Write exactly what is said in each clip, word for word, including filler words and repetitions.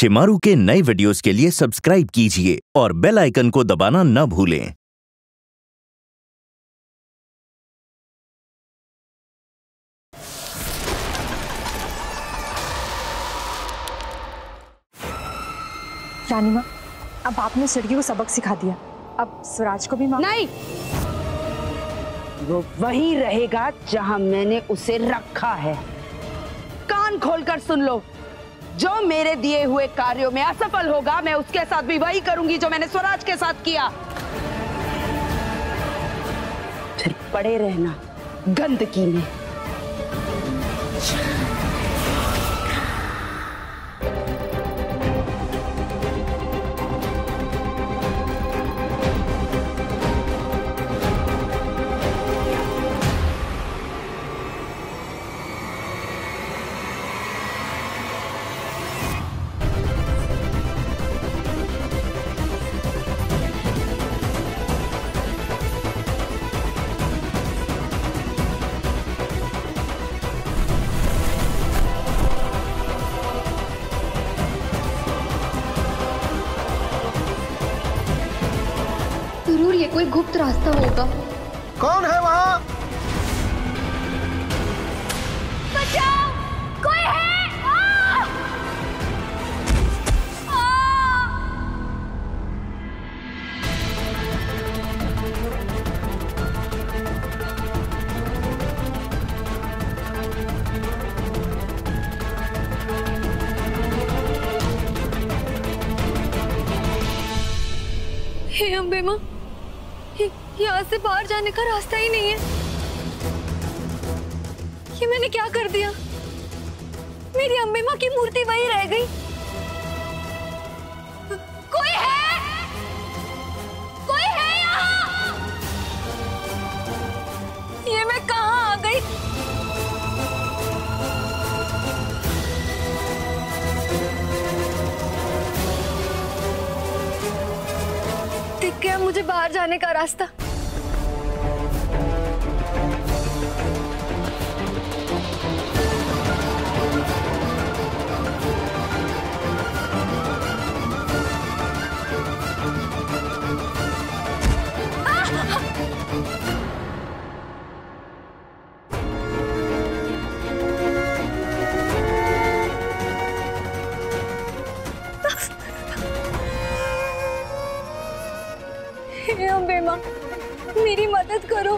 शिमारू के नए वीडियोस के लिए सब्सक्राइब कीजिए और बेल आइकन को दबाना न भूलें। रानी माँ, अब आपने इस लड़की को सबक सिखा दिया, अब स्वराज को भी माँ। नहीं, वो वहीं रहेगा जहां मैंने उसे रखा है। कान खोलकर सुन लो, जो मेरे दिए हुए कार्यों में असफल होगा, मैं उसके साथ भी वही करूंगी जो मैंने स्वराज के साथ किया। फिर पड़े रहना गंदगी में। जरूर ये कोई गुप्त रास्ता होगा। कौन है वहाँ? बचाओ! कोई है! आ! आ! हे अम्बे माँ, यहाँ से बाहर जाने का रास्ता ही नहीं है। ये मैंने क्या कर दिया? मेरी अम्बे माँ की मूर्ति वहीं रह गई। कोई है? कोई है यहाँ? ये मैं कहाँ आ गई? दिख गया मुझे बाहर जाने का रास्ता। हे अम्बे माँ, मेरी मदद करो।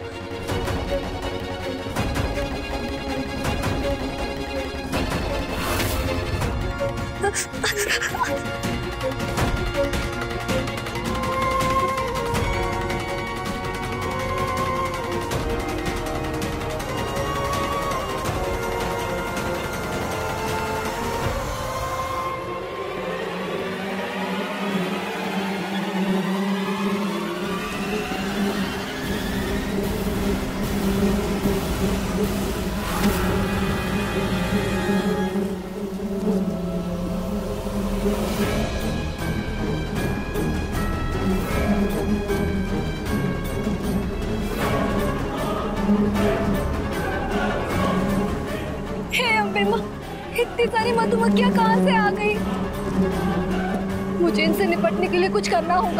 हे अम्बे माँ, इतनी सारी मधुमक्खियाँ कहाँ से आ गई? मुझे इनसे निपटने के लिए कुछ करना होगा।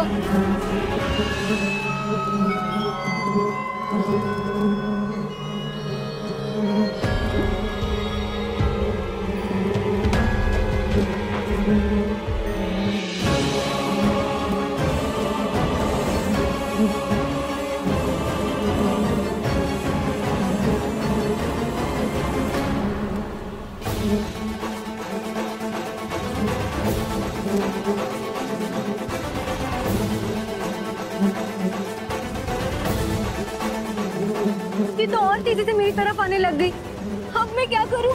ये तो और तेजी से मेरी तरफ आने लग गई। अब मैं क्या करूं?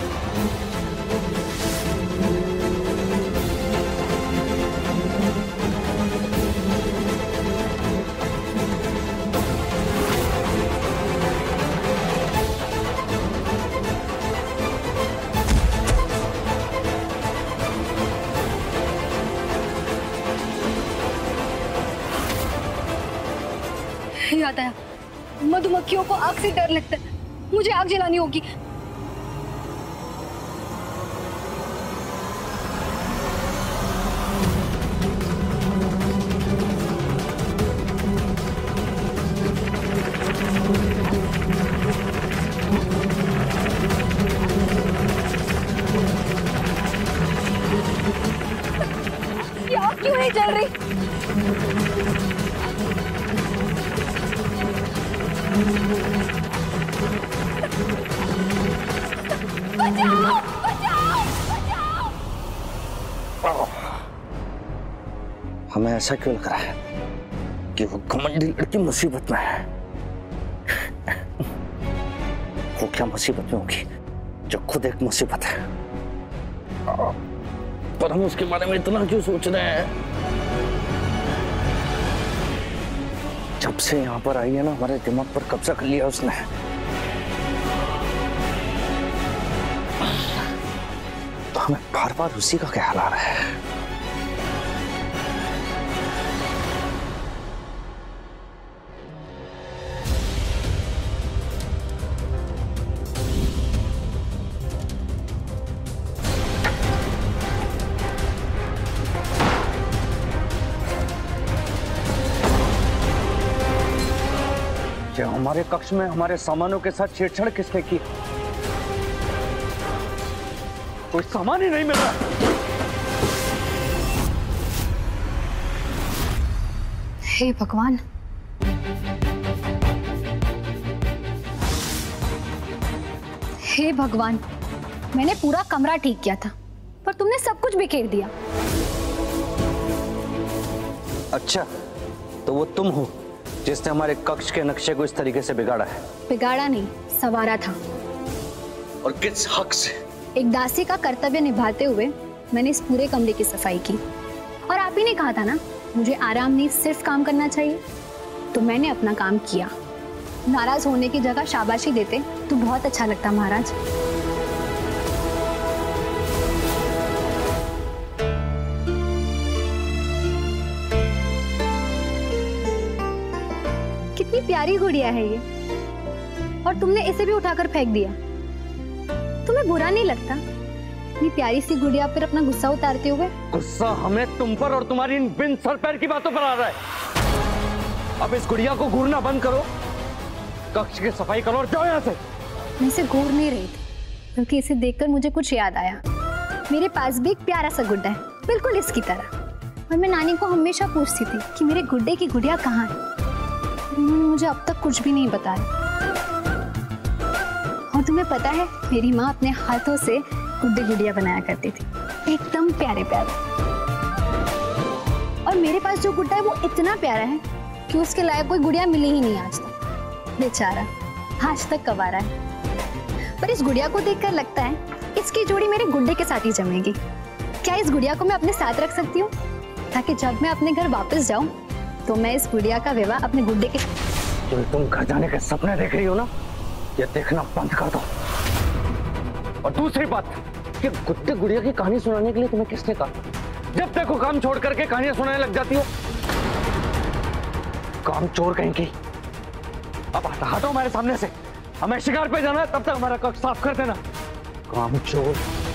याद आया, मधुमक्खियों को आग से डर लगता है। मुझे आग जलानी होगी। ये आग क्यों नहीं जल रही? बचाओ, बचाओ, बचाओ। हमें ऐसा क्यों लग रहा है कि वो घमंडी लड़की मुसीबत में है? वो क्या मुसीबत में होगी जो खुद एक मुसीबत है? पर हम उसके बारे में इतना क्यों सोच रहे हैं? जब से यहाँ पर आई है ना, हमारे दिमाग पर कब्जा कर लिया उसने। तो हमें बार बार उसी का ख्याल आ रहा है। हमारे कक्ष में हमारे सामानों के साथ छेड़छाड़ किसने की? कोई सामान ही नहीं मिल रहा। हे भगवान, हे भगवान, मैंने पूरा कमरा ठीक किया था पर तुमने सब कुछ बिखेर दिया। अच्छा, तो वो तुम हो जिसने हमारे कक्ष के नक्शे को इस तरीके से बिगाड़ा है? बिगाड़ा नहीं, संवारा था। और किस हक से? एक दासी का कर्तव्य निभाते हुए मैंने इस पूरे कमरे की सफाई की। और आप ही ने कहा था ना, मुझे आराम नहीं सिर्फ काम करना चाहिए, तो मैंने अपना काम किया। नाराज होने की जगह शाबाशी देते तो बहुत अच्छा लगता महाराज। कितनी प्यारी गुड़िया है ये, और तुमने इसे भी उठाकर फेंक दिया। तुम्हें बुरा नहीं लगता इतनी प्यारी सी गुड़िया पर अपना गुस्सा उतारते हुए? गुस्सा हमें तुम पर और तुम्हारी इन बिन सर पैर की बातों पर आ रहा है। अब इस गुड़िया को घूरना बंद करो, कक्ष की सफाई करो और जाओ यहाँ से। मैं इसे घूर नहीं रही थी, बल्कि इसे देखकर मुझे कुछ याद आया। मेरे पास भी एक प्यारा सा गुड्डा है, बिल्कुल इसकी तरह, और मैं नानी को हमेशा पूछती थी कि मेरे गुड्डे की गुड़िया कहाँ है। उन्होंने मुझे अब तक कुछ भी नहीं बताया। और तुम्हें पता है, मेरी माँ अपने हाथों से गुड्डे गुड़िया बनाया करती थी, एकदम प्यारे प्यारे। और मेरे पास जो गुड्डा है वो इतना प्यारा है कि उसके लायक कोई गुड़िया मिली ही नहीं आज तक। बेचारा आज तक कवारा है। पर इस गुड़िया को देखकर लगता है इसकी जोड़ी मेरे गुड्डे के साथ ही जमेगी। क्या इस गुड़िया को मैं अपने साथ रख सकती हूँ, ताकि जब मैं अपने घर वापस जाऊं तो मैं इस गुड़िया का विवाह अपने गुड्डे के। जो तुम घर जाने के सपने देख रही हो ना, ये देखना बंद कर दो। और दूसरी बात, कि गुड्डे गुड़िया की कहानी सुनाने के लिए तुम्हें किसने कहा? जब देखो काम छोड़ करके कहानियां सुनाने लग जाती हो। काम चोर कहीं की। अब हटो हमारे सामने से, हमें शिकार पे जाना है, तब तक हमारा कक्ष साफ कर देना। काम चोर।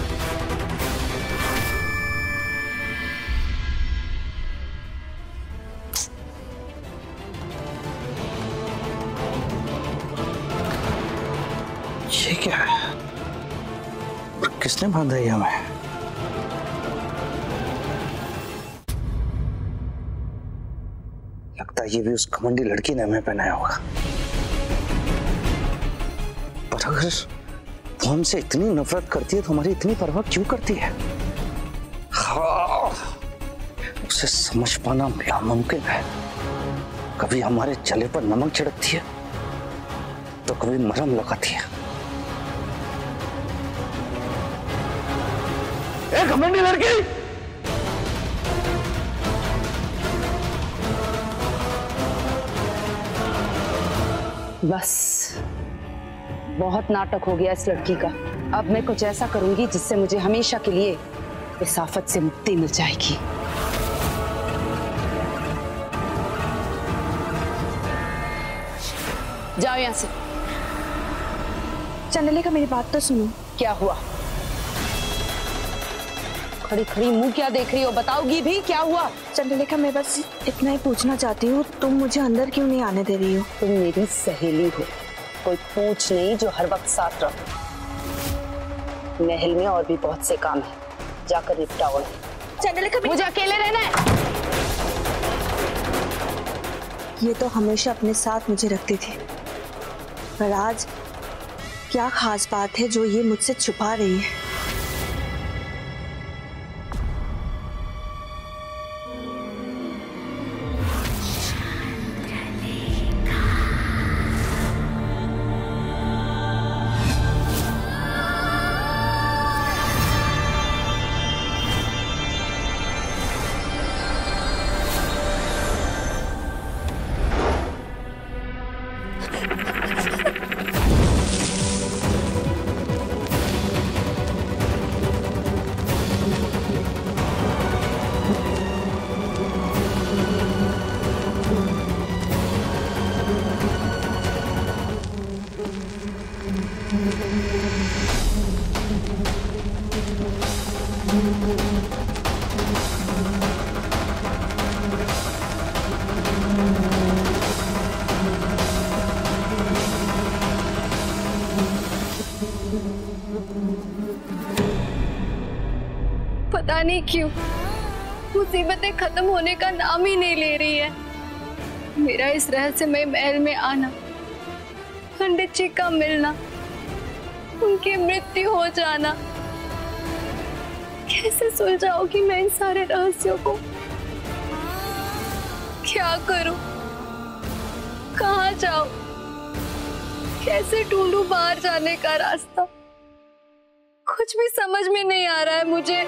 ये क्या है? और किसने बांधा है हमें? लगता है ये भी उस घमंडी लड़की ने हमें पहनाया होगा। पर अगर वो हमसे इतनी नफरत करती है तो हमारी इतनी परवाह क्यों करती है? हाँ, उसे समझ पाना नामुमकिन है। कभी हमारे जले पर नमक छिड़कती है तो कभी मरहम लगाती है। एक घमंडी लड़की! बस बहुत नाटक हो गया इस लड़की का। अब मैं कुछ ऐसा करूंगी जिससे मुझे हमेशा के लिए इस आफत से मुक्ति मिल जाएगी। जाओ यहां से। चंद्रलेखा, मेरी बात तो सुनो। क्या हुआ? खड़ी खड़ी मुंह क्या देख रही हो? बताओगी भी क्या हुआ? चंद्रलेखा, मैं बस इतना ही पूछना चाहती हूँ, तुम मुझे अंदर क्यों नहीं आने दे रही हो? तुम मेरी सहेली हो, कोई पूछ नहीं जो हर वक्त साथ रहो। महल में और भी बहुत से काम है, जाकर निपटाओ। मुझे अकेले रहना है। ये तो हमेशा अपने साथ मुझे रखती थी, पर आज क्या खास बात है जो ये मुझसे छुपा रही है? पता नहीं क्यों मुसीबतें खत्म होने का नाम ही नहीं ले रही है। मेरा इस रहस्यमय महल में आना, पंडित जी का मिलना, उनकी मृत्यु हो जाना, कैसे सुलझाऊंगी मैं इन सारे रहस्यों को? क्या करूं? कहाँ जाऊं? कैसे ढूंढूं बाहर जाने का रास्ता? कुछ भी समझ में नहीं आ रहा है मुझे।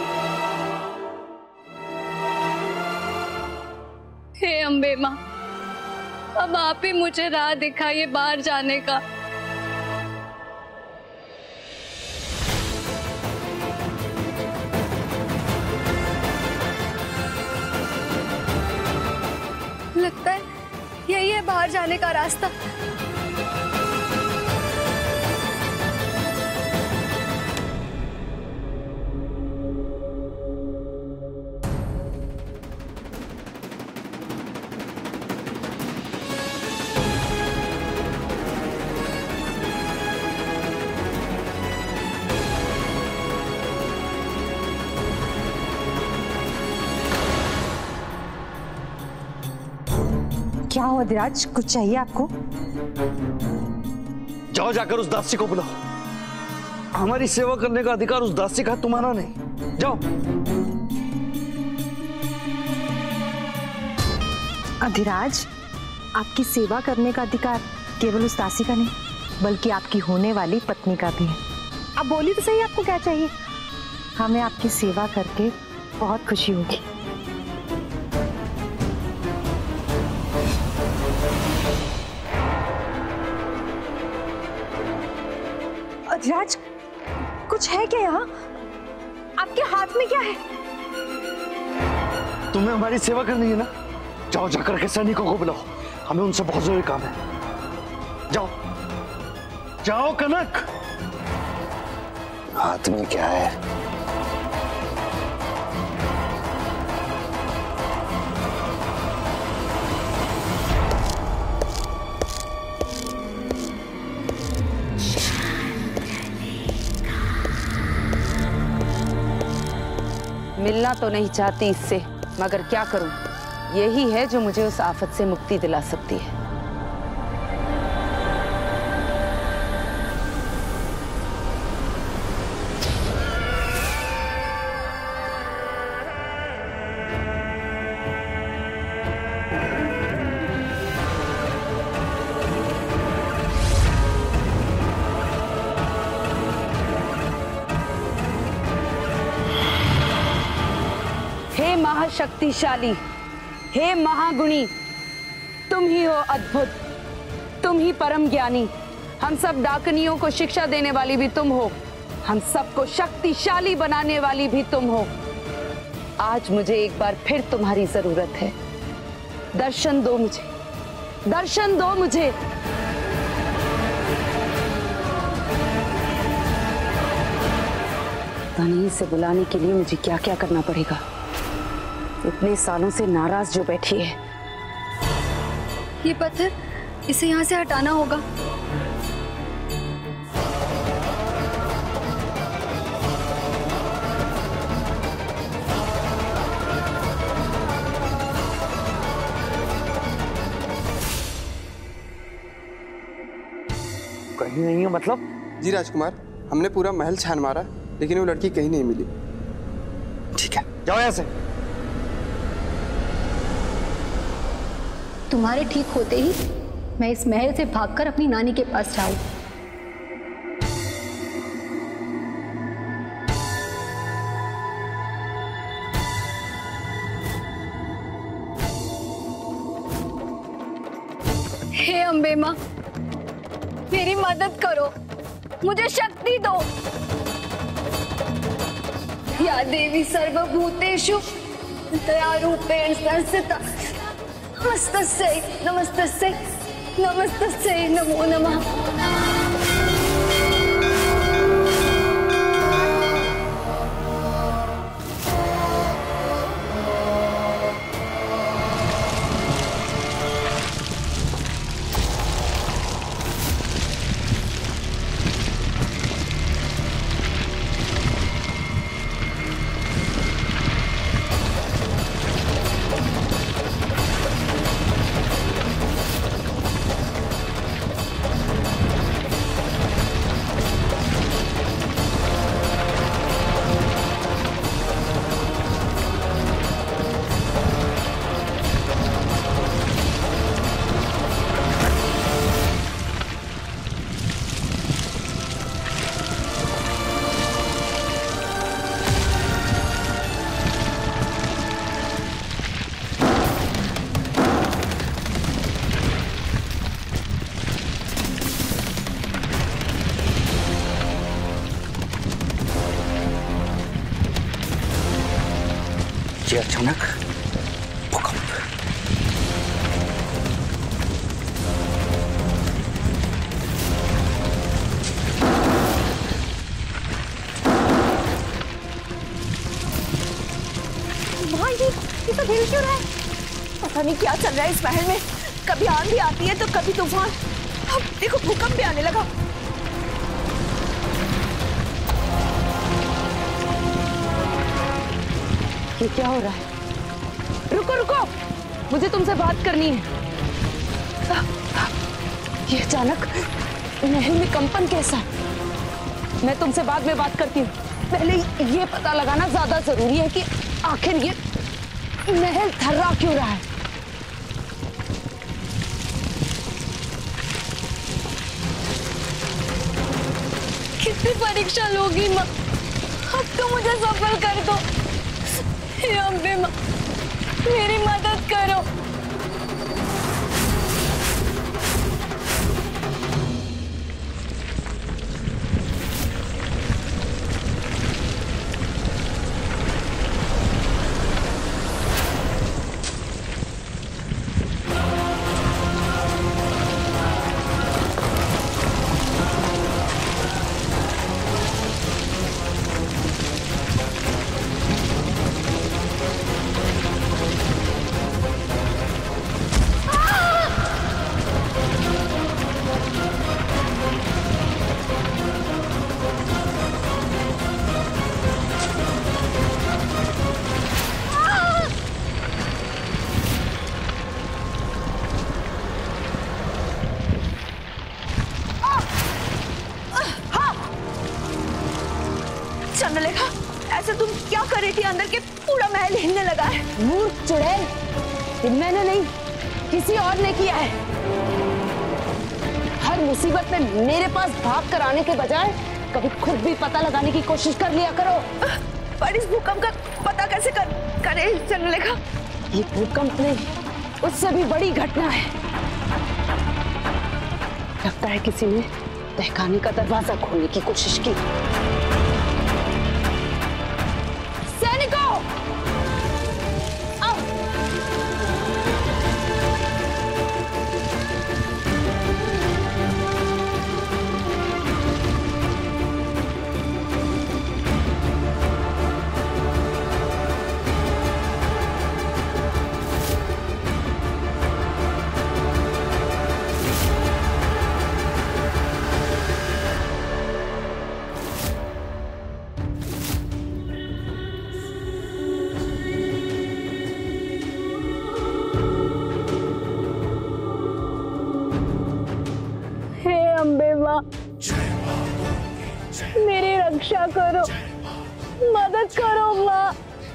हे अम्बे माँ, अब आप ही मुझे राह दिखाइए बाहर जाने का। लगता है यही है बाहर जाने का रास्ता। क्या हुआ धीराज, कुछ चाहिए आपको? जाओ जाकर उस दासी को बुलाओ। हमारी सेवा करने का अधिकार उस दासी का, तुम्हारा नहीं। जाओ। धीराज, आपकी सेवा करने का अधिकार केवल उस दासी का नहीं, बल्कि आपकी होने वाली पत्नी का भी है। आप बोली तो सही, आपको क्या चाहिए? हमें आपकी सेवा करके बहुत खुशी होगी। धीराज, कुछ है क्या यहाँ? आपके हाथ में क्या है? तुम्हें हमारी सेवा करनी है ना? जाओ जाकर के सैनिकों को बुलाओ, हमें उनसे बहुत जरूरी काम है। जाओ जाओ कनक। हाथ में क्या है? मिलना तो नहीं चाहती इससे, मगर क्या करूं? यही है जो मुझे उस आफत से मुक्ति दिला सकती है। हे महाशक्तिशाली, हे महागुणी, तुम ही हो अद्भुत, तुम ही परम ज्ञानी। हम सब डाकनियों को शिक्षा देने वाली भी तुम हो, हम सबको शक्तिशाली बनाने वाली भी तुम हो। आज मुझे एक बार फिर तुम्हारी जरूरत है। दर्शन दो मुझे, दर्शन दो मुझे। तनी से बुलाने के लिए मुझे क्या क्या करना पड़ेगा? इतने सालों से नाराज जो बैठी है। ये पत्थर, इसे यहाँ से हटाना होगा। कहीं नहीं है मतलब? जी राजकुमार, हमने पूरा महल छान मारा लेकिन वो लड़की कहीं नहीं मिली। ठीक है, जाओ यहाँ से। तुम्हारे ठीक होते ही मैं इस महल से भागकर अपनी नानी के पास जाऊं। हे अम्बे माँ, मेरी मदद करो, मुझे शक्ति दो। या देवी सर्वभूतेषु दयारूपेण संस्थिता, नमस्तस्यै नमस्तस्यै नमस्तस्यै नमो नमः। ये अचानक भूकंप। भाई ये ये सब हिल क्यों रहा है? पता नहीं क्या चल रहा है इस महल में। कभी आंधी आती है तो कभी तूफान। अब देखो भूकंप भी आने लगा। ये क्या हो रहा है? रुको रुको, मुझे तुमसे बात करनी है। ये अचानक महल में कंपन कैसा? मैं तुमसे बाद में बात करती हूँ। पहले ये पता लगाना ज्यादा जरूरी है कि आखिर ये महल थर्रा क्यों रहा है। कितनी परीक्षा लोगी माँ, अब तो मुझे सफल कर दो। हे अम्बे माँ, मेरी मदद करो। चंद्रलेखा, ऐसे तुम क्या कर रही थी? अंदर के पूरा महल हिलने लगा है। मूर्ख चुड़ैल, ये मैंने नहीं किसी और ने किया है। हर मुसीबत में मेरे पास भाग कर आने के बजाय कभी खुद भी पता लगाने की कोशिश कर लिया करो। पर इस भूकंप का पता कैसे कर करे चंद्रलेखा? ये भूकंप नहीं, उससे भी बड़ी घटना है। लगता है किसी ने तहखाने का दरवाजा खोलने की कोशिश की। सैनिकों, आओ। दया करो, मदद करो माँ।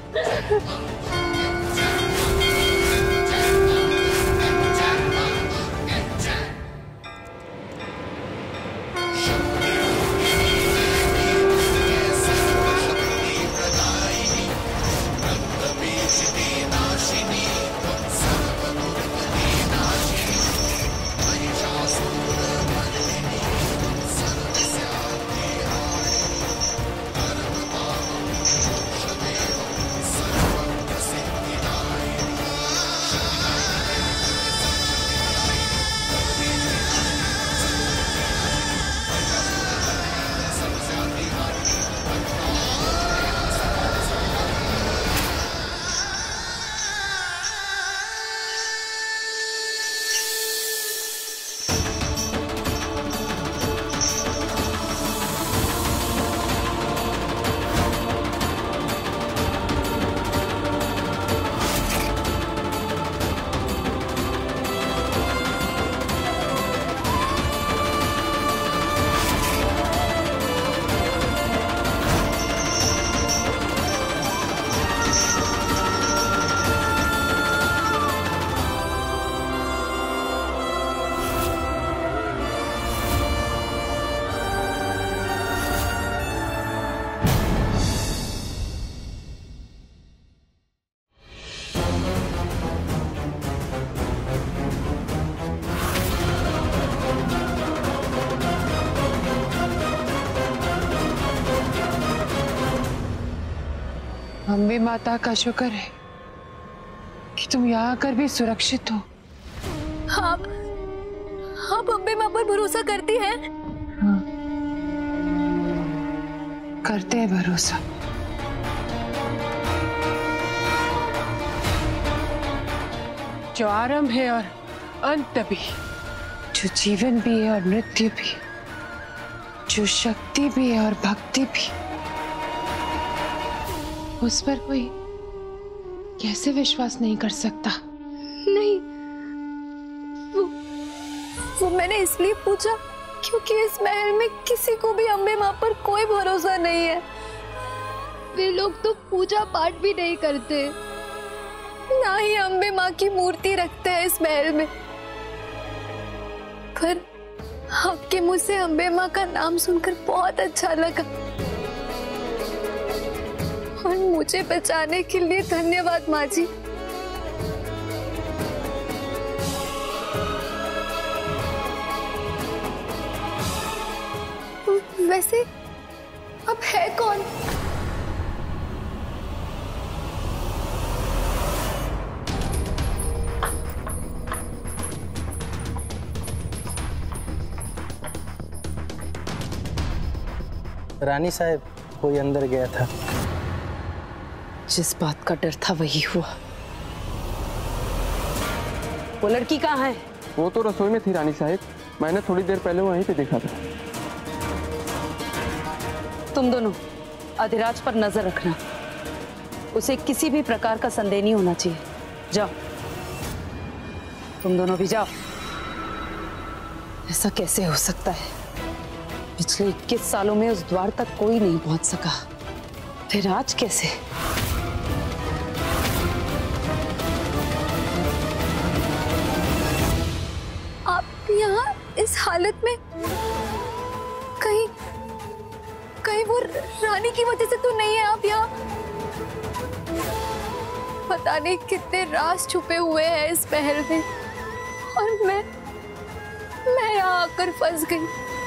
अम्बे माता का शुक्र है कि तुम यहाँ आकर भी सुरक्षित हो। आप आप अम्बे माँ पर भरोसा करती हैं? हाँ, करते हैं भरोसा। जो आरंभ है और अंत भी, जो जीवन भी है और मृत्यु भी, जो शक्ति भी है और भक्ति भी, उस पर कोई कैसे विश्वास नहीं कर सकता? नहीं, वो वो मैंने इसलिए पूछा क्योंकि इस महल में किसी को भी अम्बे माँ पर कोई भरोसा नहीं है। वे लोग तो पूजा पाठ भी नहीं करते, ना ही अम्बे माँ की मूर्ति रखते हैं इस महल में। पर आपके मुंह से अम्बे माँ का नाम सुनकर बहुत अच्छा लगा और मुझे बचाने के लिए धन्यवाद माँ जी। वैसे अब है कौन? रानी साहब, कोई अंदर गया था। जिस बात का डर था वही हुआ। वो लड़की कहाँ है? वो तो रसोई में थी रानी साहब, मैंने थोड़ी देर पहले वहीं पे देखा था। तुम दोनों अधिराज पर नजर रखना, उसे किसी भी प्रकार का संदेह नहीं होना चाहिए। जाओ, तुम दोनों भी जाओ। ऐसा कैसे हो सकता है? पिछले इक्कीस सालों में उस द्वार तक कोई नहीं पहुंच सका, फिर आज कैसे? आप यहाँ इस हालत में कहीं कहीं वो रानी की वजह से तो नहीं है आप यहाँ? पता नहीं कितने राज छुपे हुए हैं इस महल में और मैं मैं यहाँ आकर फंस गई।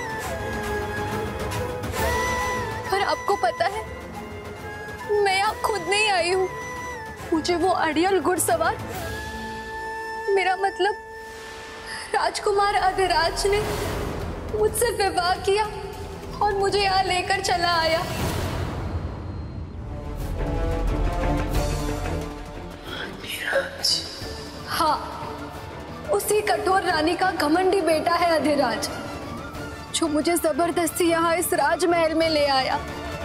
पर आपको पता है, मैं यहाँ खुद नहीं आई हूँ। मुझे वो अड़ियल घुड़सवार, मेरा मतलब राजकुमार अधिराज ने मुझसे विवाह किया और मुझे यहाँ लेकर चला आया। हाँ, उसी कठोर रानी का घमंडी बेटा है अधिराज, जो मुझे जबरदस्ती यहाँ इस राजमहल में ले आया।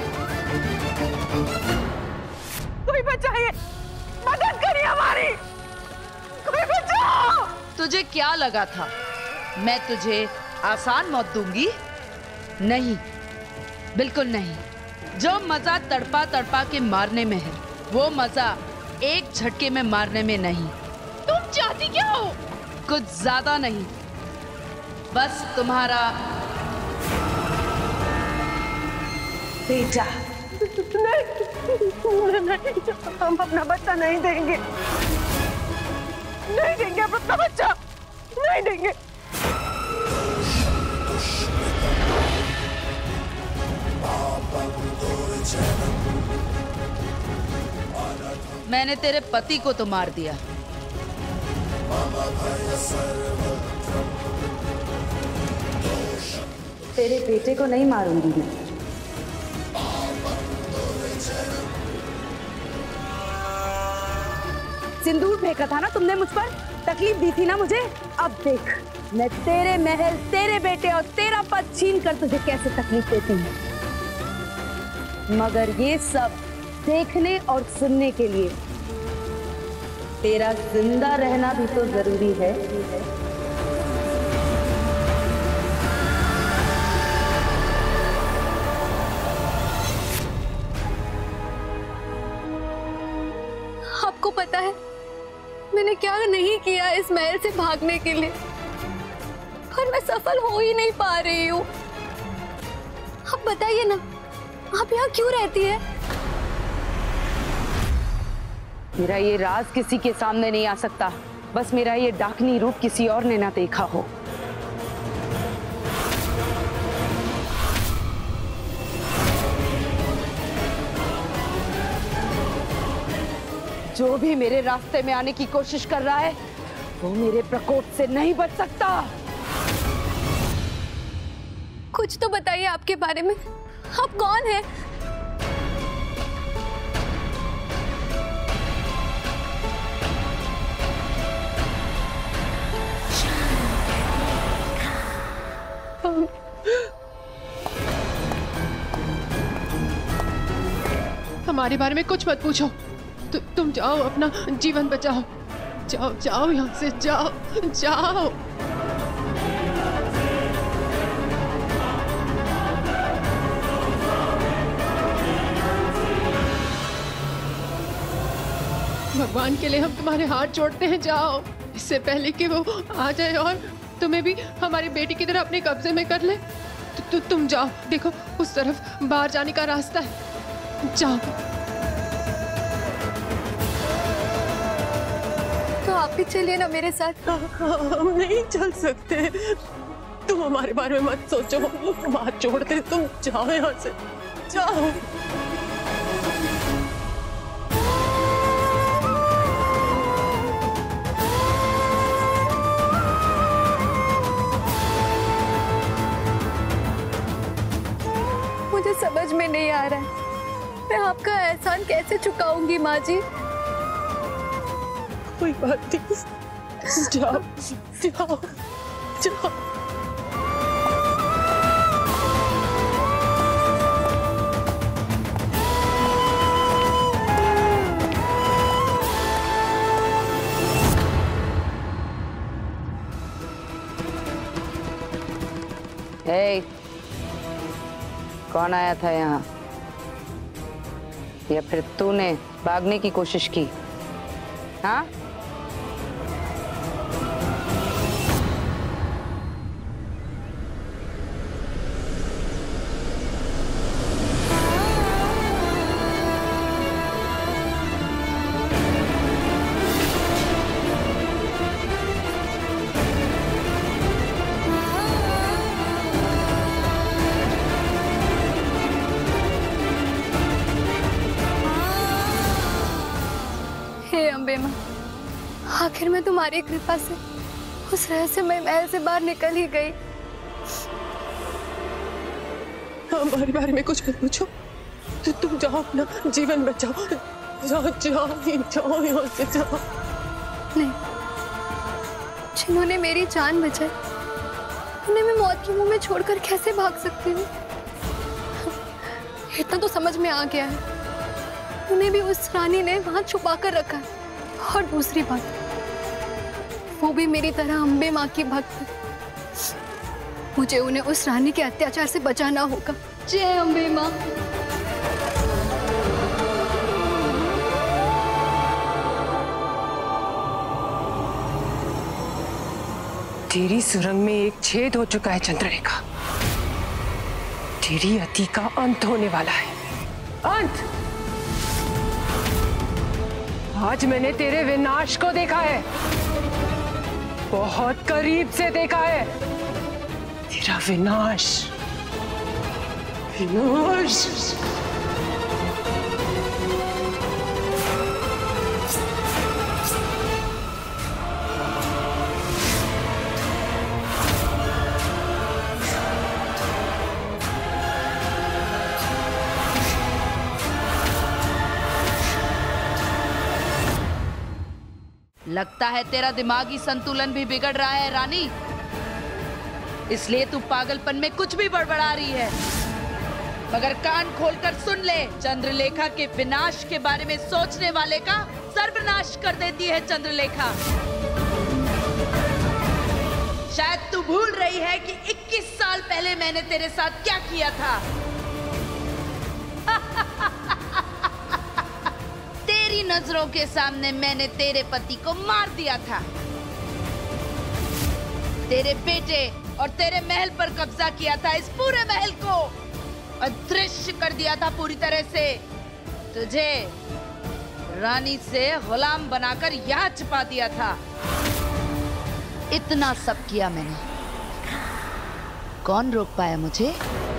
कोई बचाइए, मदद करिए हमारी, कोई बचाओ। तुझे क्या लगा था मैं तुझे आसान मौत दूंगी? नहीं, बिल्कुल नहीं। जो मजा तड़पा तड़पा के मारने में है, वो मजा एक झटके में मारने में नहीं। तुम चाहती क्या हो? कुछ ज्यादा नहीं, बस तुम्हारा बेटा। नहीं, नहीं, हम अपना बच्चा नहीं देंगे, नहीं देंगे अपना बच्चा, नहीं देंगे। मैंने तेरे पति को तो मार दिया, तेरे बेटे को नहीं मारूंगी मैं। सिंदूर फेंका था ना तुमने मुझ पर, तकलीफ दी थी ना मुझे। अब देख, मैं तेरे महल, तेरे बेटे और तेरा पद छीन कर तुझे कैसे तकलीफ देती हूँ। मगर ये सब देखने और सुनने के लिए तेरा जिंदा रहना भी तो जरूरी है। आपको पता है मैंने क्या नहीं किया इस महल से भागने के लिए, पर मैं सफल हो ही नहीं पा रही हूँ। आप बताइए ना, आप यहाँ क्यों रहती है? मेरा ये राज किसी के सामने नहीं आ सकता, बस मेरा ये डाकनी रूप किसी और ने ना देखा हो। जो भी मेरे रास्ते में आने की कोशिश कर रहा है, वो मेरे प्रकोप से नहीं बच सकता। कुछ तो बताइए आपके बारे में, आप कौन हैं? हमारे बारे में कुछ मत पूछो। तु, तुम जाओ, अपना जीवन बचाओ। जाओ जाओ यहाँ से, जाओ जाओ। भगवान के लिए हम तुम्हारे हाथ जोड़ते हैं, जाओ, इससे पहले कि वो आ जाए और तुम्हें भी हमारी बेटी की तरह अपने कब्जे में कर ले। तु, तु, तुम जाओ, देखो उस तरफ बाहर जाने का रास्ता है, जाओ। तो आप भी चलिए ना मेरे साथ। हम नहीं चल सकते, तुम हमारे बारे में मत सोचो, तुम हाथ छोड़ते, तुम जाओ यहाँ से, जाओ। मुझे समझ में नहीं आ रहा है मैं आपका एहसान कैसे चुकाऊंगी माँ जी। कोई बात नहीं, जाओ जाओ जाओ। हे, कौन आया था यहाँ? या फिर तूने भागने की कोशिश की? हाँ? आखिर मैं तुम्हारी कृपा से उस रहस्यमय महल से बाहर निकल ही गई। हमारे बारे में कुछ मत पूछो, तो तुम जाओ, अपना जीवन बचाओ, जाओ जाओ जाओ यहाँ से, जाओ। नहीं, जिन्होंने मेरी जान बचाई उन्हें मैं मौत के मुंह में छोड़कर कैसे भाग सकती हूँ? इतना तो समझ में आ गया है, उन्हें भी उस रानी ने वहां छुपा कर रखा है। और दूसरी बात, वो भी मेरी तरह अम्बे माँ की भक्त है। मुझे उन्हें उस रानी के अत्याचार से बचाना होगा। जय अम्बे माँ। तेरी सुरंग में एक छेद हो चुका है चंद्रलेखा। तेरी अति का अंत होने वाला है। अंत। आज मैंने तेरे विनाश को देखा है, बहुत करीब से देखा है। तेरा विनाश, विनाश। लगता है तेरा दिमागी संतुलन भी बिगड़ रहा है रानी, इसलिए तू पागलपन में कुछ भी बड़बड़ा रही है। मगर कान खोलकर सुन ले, चंद्रलेखा के विनाश के बारे में सोचने वाले का सर्वनाश कर देती है चंद्रलेखा। शायद तू भूल रही है कि इक्कीस साल पहले मैंने तेरे साथ क्या किया था। तेरी नजरों के सामने मैंने तेरे पति को मार दिया था, तेरे बेटे और तेरे महल पर कब्जा किया था, इस पूरे महल को अदृश्य कर दिया था पूरी तरह से। तुझे रानी से गुलाम बनाकर यहाँ छिपा दिया था। इतना सब किया मैंने, कौन रोक पाया मुझे?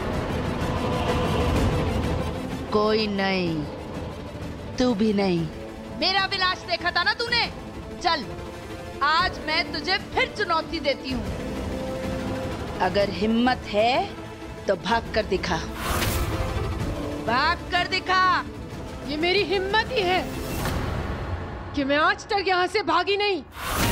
कोई नहीं, तू भी नहीं। मेरा विनाश देखा था ना तूने? चल, आज मैं तुझे फिर चुनौती देती हूँ। अगर हिम्मत है तो भाग कर दिखा, भाग कर दिखा। ये मेरी हिम्मत ही है कि मैं आज तक यहाँ से भागी नहीं।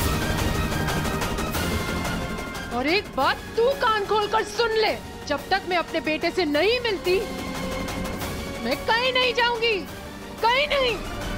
और एक बात तू कान खोलकर सुन ले, जब तक मैं अपने बेटे से नहीं मिलती मैं कहीं नहीं जाऊंगी, कहीं नहीं।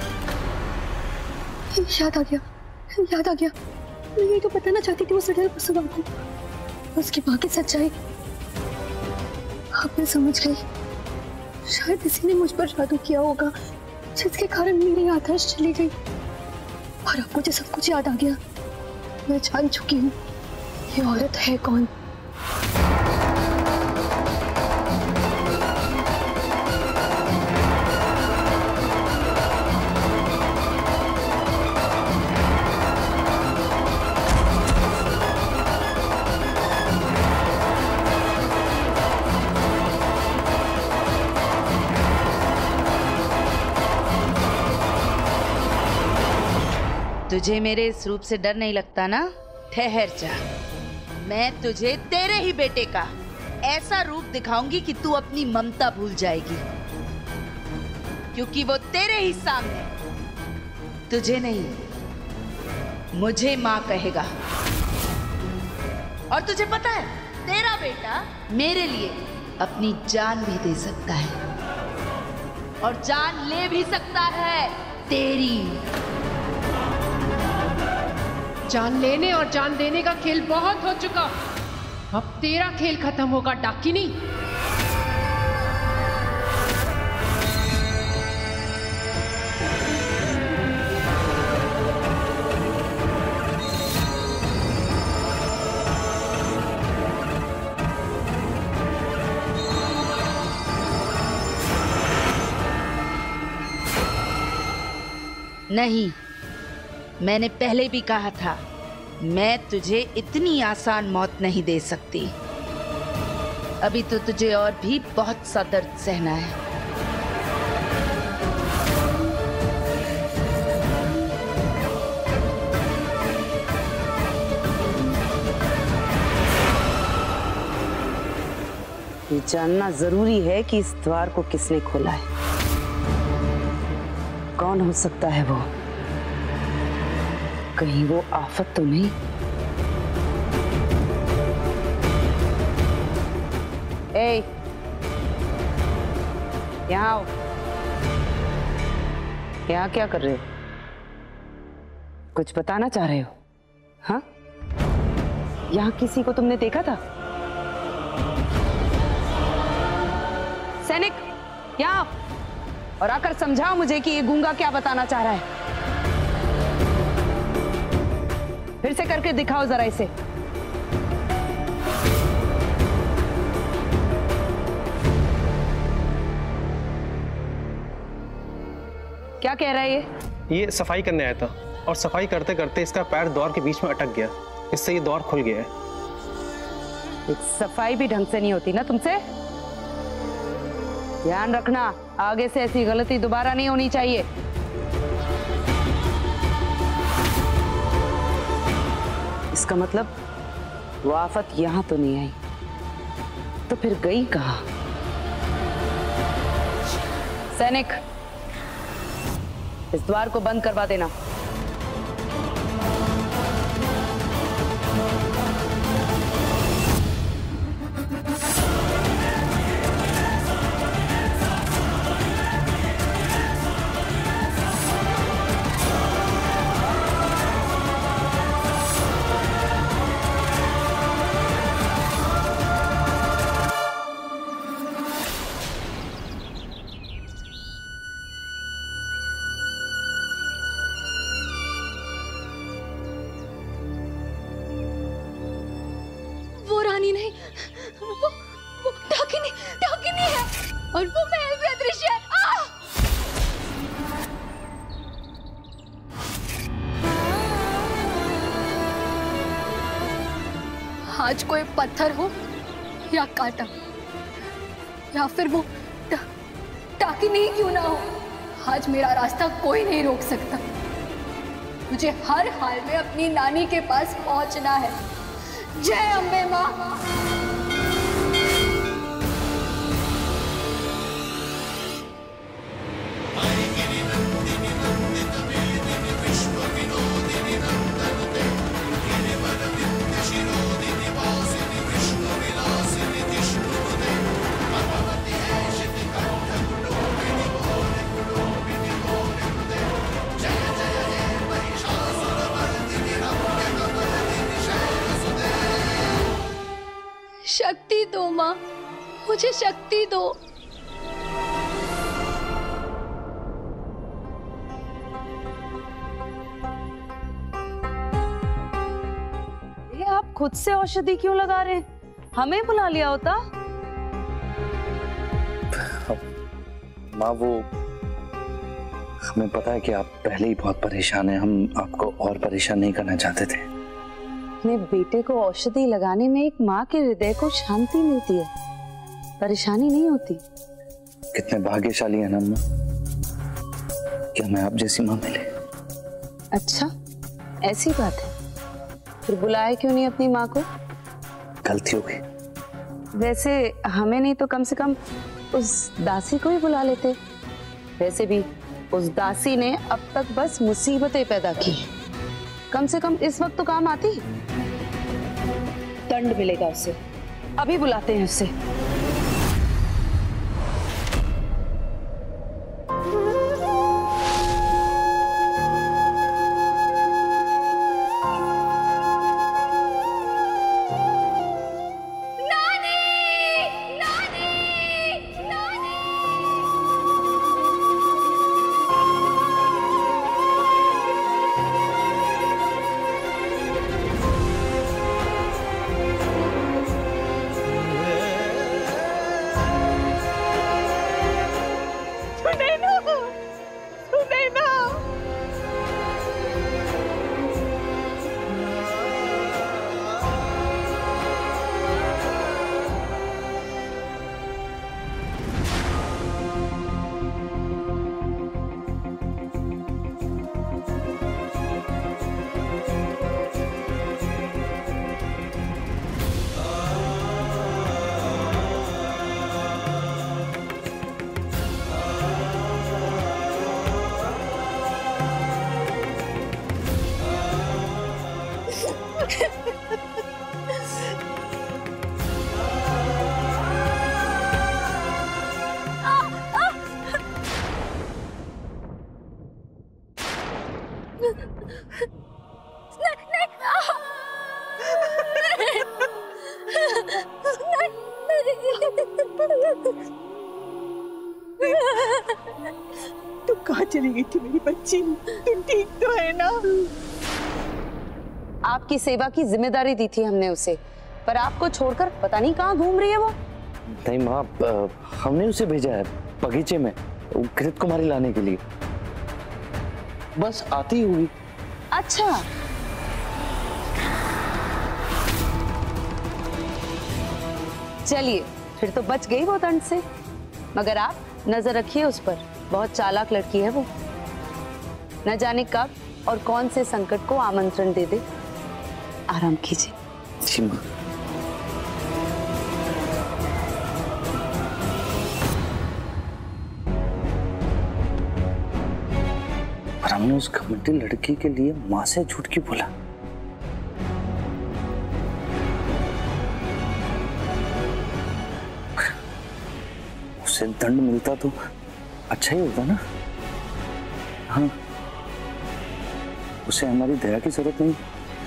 याद आ गया, याद आ गया। मैं यही तो बताना चाहती थी उस सुबह को, उसकी माँ की सच्चाई। अब मैं समझ गई, शायद इसी ने मुझ पर जादू किया होगा, जिसके कारण मेरी आदर्श चली गई। और अब मुझे सब कुछ याद आ गया। मैं जान चुकी हूँ ये औरत है कौन। तुझे मेरे इस रूप से डर नहीं लगता ना? ठहर जा, मैं तुझे तेरे ही बेटे का ऐसा रूप दिखाऊंगी कि तू अपनी ममता भूल जाएगी, क्योंकि वो तेरे ही सामने तुझे नहीं मुझे माँ कहेगा। और तुझे पता है, तेरा बेटा मेरे लिए अपनी जान भी दे सकता है, और जान ले भी सकता है तेरी। जान लेने और जान देने का खेल बहुत हो चुका, अब तेरा खेल खत्म होगा डाकिनी। नहीं, मैंने पहले भी कहा था, मैं तुझे इतनी आसान मौत नहीं दे सकती। अभी तो तुझे और भी बहुत सा दर्द सहना है। ये जानना जरूरी है कि इस द्वार को किसने खोला है, कौन हो सकता है वो। कहीं वो आफत तो नहीं? ए, यहाँ आओ। यहाँ क्या कर रहे हो? कुछ बताना चाह रहे हो? हाँ, यहाँ किसी को तुमने देखा था? सैनिक, यहाँ आओ और आकर समझाओ मुझे कि ये गूंगा क्या बताना चाह रहा है। फिर से करके दिखाओ जरा इसे। क्या कह रहा है ये? ये सफाई करने आया था और सफाई करते करते इसका पैर द्वार के बीच में अटक गया, इससे ये द्वार खुल गया है। एक सफाई भी ढंग से नहीं होती ना तुमसे? ध्यान रखना, आगे से ऐसी गलती दोबारा नहीं होनी चाहिए। इसका मतलब वो आफत यहां तो नहीं आई, तो फिर गई कहां? सैनिक, इस द्वार को बंद करवा देना। नहीं, वो वो डाकिनी डाकिनी है और वो महल भी अदृश्य है। आज कोई पत्थर हो या कांटा या फिर वो डाकिनी ही क्यों ना हो, आज मेरा रास्ता कोई नहीं रोक सकता। मुझे हर हाल में अपनी नानी के पास पहुंचना है। जय अम्बे माँ। शक्ति दो माँ, मुझे शक्ति दो। ये आप खुद से औषधि क्यों लगा रहे हैं? हमें बुला लिया होता। माँ, वो हमें पता है कि आप पहले ही बहुत परेशान हैं, हम आपको और परेशान नहीं करना चाहते थे। अपने बेटे को औषधि लगाने में एक माँ के हृदय को शांति मिलती है, परेशानी नहीं होती। कितने भाग्यशाली हैं ना अम्मा, क्या हमें आप जैसी माँ मिले। अच्छा, ऐसी बात है। फिर बुलाए क्यों नहीं अपनी माँ को? गलती हो गई। वैसे हमें नहीं तो कम से कम उस दासी को ही बुला लेते। वैसे भी उस दासी ने अब तक बस मुसीबतें पैदा की, कम से कम इस वक्त तो काम आती। दंड मिलेगा उसे, अभी बुलाते हैं उसे। तुम कहाँ चली गई थी मेरी बच्ची? तुम ठीक तो है ना? आपकी सेवा की जिम्मेदारी दी थी हमने उसे, पर आपको छोड़कर पता नहीं कहाँ घूम रही है वो। नहीं माँ, हमने उसे भेजा है बगीचे में घृत कुमारी लाने के लिए। बस आती होगी। अच्छा, चलिए फिर तो बच गई वो दंड से। मगर आप नजर रखिए उस पर, बहुत चालाक लड़की है वो। न जाने कब और कौन से संकट को आमंत्रण दे दे। आराम कीजिए। जी माँ। पर हमने उस घमंडी लड़की के लिए माँ से झूठ क्यों बोला? उसे दंड मिलता तो अच्छा ही होता ना। हाँ, उसे हमारी दया की जरूरत नहीं।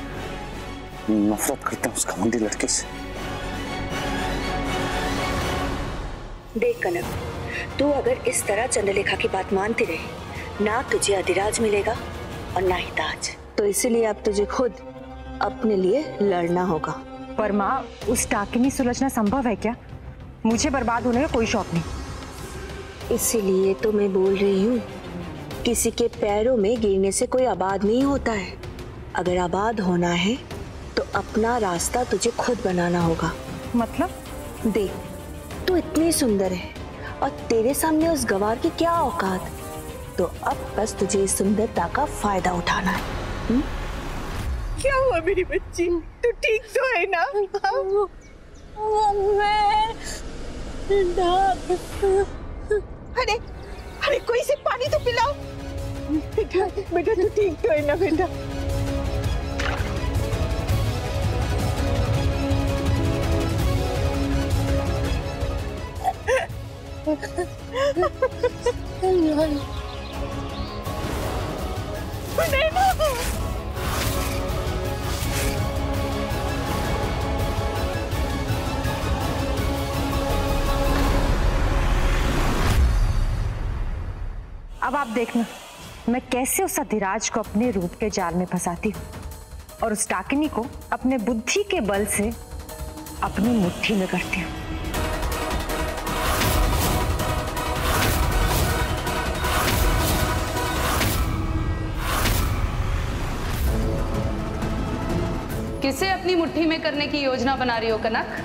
नफरत करता हूँ उस घमंडी लड़के से। देख कनक, तू अगर इस तरह चंद्रलेखा की बात मानती रही, ना तुझे अधिराज मिलेगा और ना ही ताज। तो इसीलिए अब तुझे खुद अपने लिए लड़ना होगा। पर माँ, उस डाकिनी सुलझना संभव है क्या? मुझे बर्बाद होने का कोई शौक नहीं। इसीलिए तो मैं बोल रही हूँ, किसी के पैरों में गिरने से कोई आबाद नहीं होता है। अगर आबाद होना है तो अपना रास्ता तुझे खुद बनाना होगा। मतलब? देख, तू इतनी सुंदर है और तेरे सामने उस गवार की क्या औकात। तो अब बस तुझे इस सुंदरता का फायदा उठाना है। हुँ? क्या हुआ मेरी बच्ची? तू ठीक तो है ना? अरे अरे कोई से पानी तो पिलाओ। बेटा बेटा तू ठीक तो है ना बेटा? अब आप देखना मैं कैसे उस अधिराज को अपने रूप के जाल में फंसाती हूँ और उस डाकिनी को अपने बुद्धि के बल से अपनी मुट्ठी में करती हूँ। किसे अपनी मुट्ठी में करने की योजना बना रही हो कनक?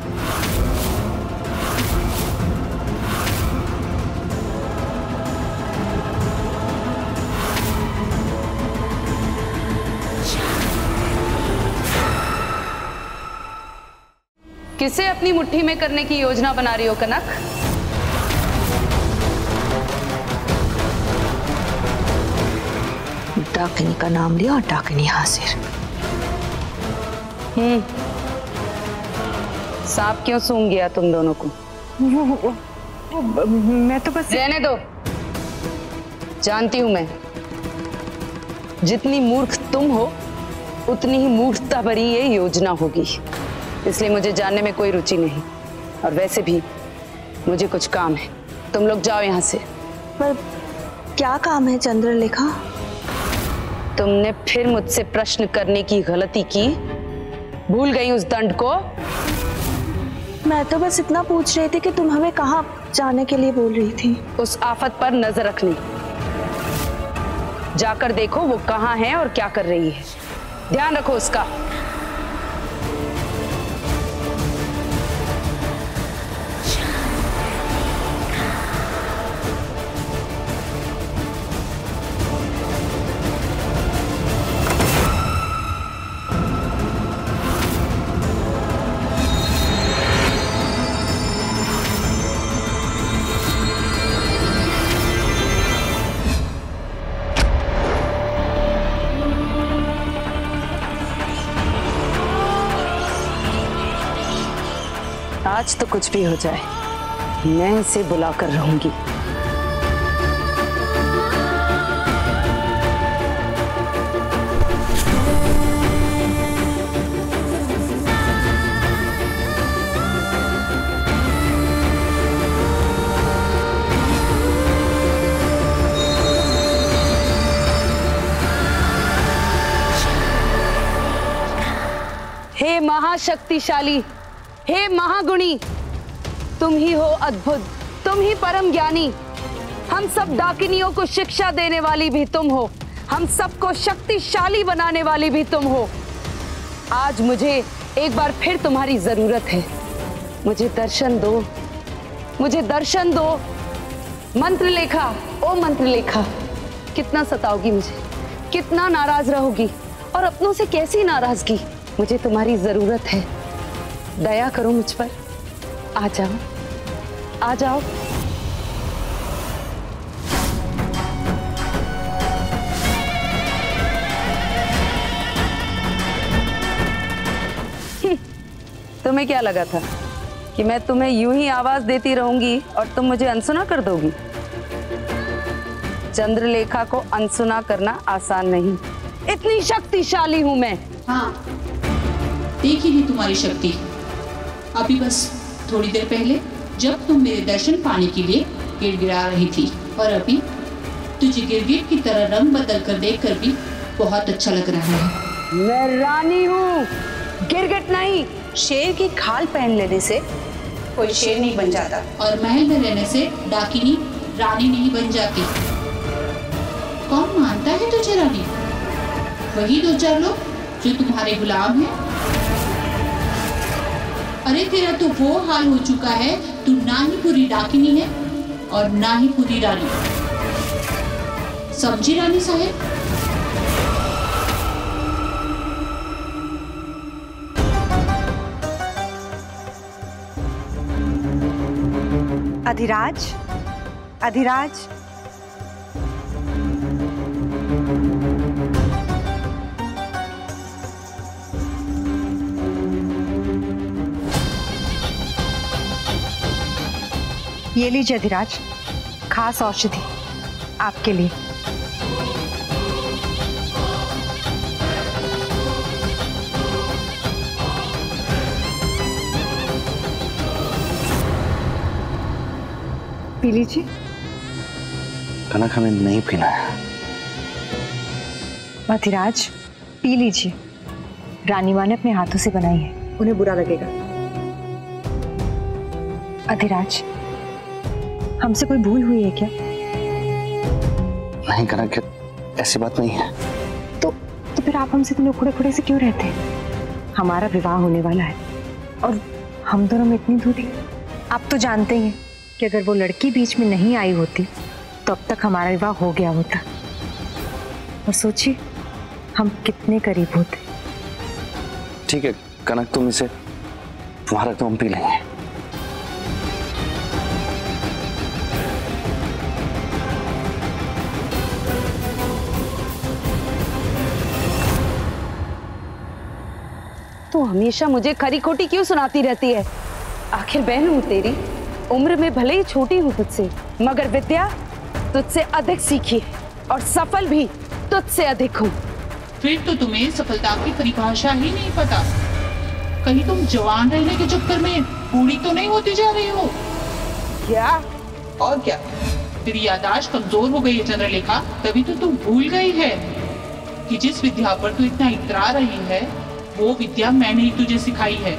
किसे अपनी मुट्ठी में करने की योजना बना रही हो कनक? डाकिनी का नाम लिया और डाकिनी हाजिर। हम्म, सांप क्यों सूंघ गया तुम दोनों को? वो, वो, वो, मैं तो बस रहने दो। जानती हूं मैं, जितनी मूर्ख तुम हो उतनी ही मूर्खता भरी ये योजना होगी। इसलिए मुझे जानने में कोई रुचि नहीं। और वैसे भी मुझे कुछ काम है, तुम लोग जाओ यहाँ से। पर क्या काम है चंद्रलेखा? तुमने फिर मुझसे प्रश्न करने की गलती की। भूल गई उस दंड को? मैं तो बस इतना पूछ रही थी कि तुम हमें कहाँ जाने के लिए बोल रही थी। उस आफत पर नजर रखनी। जाकर देखो वो कहाँ है और क्या कर रही है। ध्यान रखो उसका। आज तो कुछ भी हो जाए, मैं इसे बुला कर रहूंगी। हे महाशक्तिशाली, हे महागुणी, तुम ही हो अद्भुत, तुम ही परम ज्ञानी। हम सब डाकिनियों को शिक्षा देने वाली भी तुम हो। हम सबको शक्तिशाली बनाने वाली भी तुम हो। आज मुझे एक बार फिर तुम्हारी जरूरत है। मुझे दर्शन दो, मुझे दर्शन दो। मंत्रलेखा, ओ मंत्रलेखा, कितना सताओगी मुझे, कितना नाराज रहोगी, और अपनों से कैसी नाराजगी। मुझे तुम्हारी जरूरत है, दया करो मुझ पर। आ जाओ, आ जाओ। तुम्हें क्या लगा था कि मैं तुम्हें यूं ही आवाज देती रहूंगी और तुम मुझे अनसुना कर दोगी? चंद्रलेखा को अनसुना करना आसान नहीं, इतनी शक्तिशाली हूं मैं। हाँ, देखी ली तुम्हारी शक्ति। अभी बस थोड़ी देर पहले जब तुम मेरे दर्शन पाने के लिए गिड़गिड़ा रही थी, और अभी तुझे गिरगिट की तरह रंग बदल कर देख कर भी बहुत अच्छा लग रहा है। मैं रानी हूँ, गिरगिट नहीं। शेर की खाल पहन लेने से कोई शेर नहीं बन जाता, और महल में रहने से डाकिनी रानी नहीं बन जाती। कौन मानता है तुझे रानी? वही दो चार लोग जो तुम्हारे गुलाम हैं। अरे तेरा तो वो हाल हो चुका है, तू ना ही पूरी डाकिनी है और ना ही पूरी रानी। समझी रानी साहब? अधिराज, अधिराज, ये लीजिए अधिराज, खास औषधि आपके लिए। पी लीजिए। कनक, हमें नहीं पीना है। अधिराज, पी लीजिए। रानी माँ ने अपने हाथों से बनाई है, उन्हें बुरा लगेगा। अधिराज, हमसे कोई भूल हुई है क्या? नहीं कनक, ऐसी बात नहीं है। तो तो फिर आप हमसे इतने उखड़े खुड़े से क्यों रहते हैं? हमारा विवाह होने वाला है और हम दोनों में इतनी दूरी। आप तो जानते ही हैं कि अगर वो लड़की बीच में नहीं आई होती तो अब तक हमारा विवाह हो गया होता। और सोचिए हम कितने करीब होते। ठीक है कनक, तुम इसे तुम्हारा तो हम पी लेंगे। तू हमेशा मुझे खरी खोटी क्यों सुनाती रहती है? आखिर बहन हूं तेरी, उम्र में भले ही छोटी हूँ तुझसे, मगर विद्या तुझसे अधिक सीखी है और सफल भी तुझसे अधिक हूँ। फिर तो तुम्हें सफलता की परिभाषा ही नहीं पता। कहीं तुम जवान रहने के चक्कर में बूढ़ी तो नहीं होती जा रही हो? क्या? और क्या, तेरी याददाश्त कमजोर हो गई है चंद्रलेखा। तभी तो तुम भूल गई है कि जिस विद्या पर तू इतना इतरा रही है वो विद्या मैंने ही तुझे सिखाई है।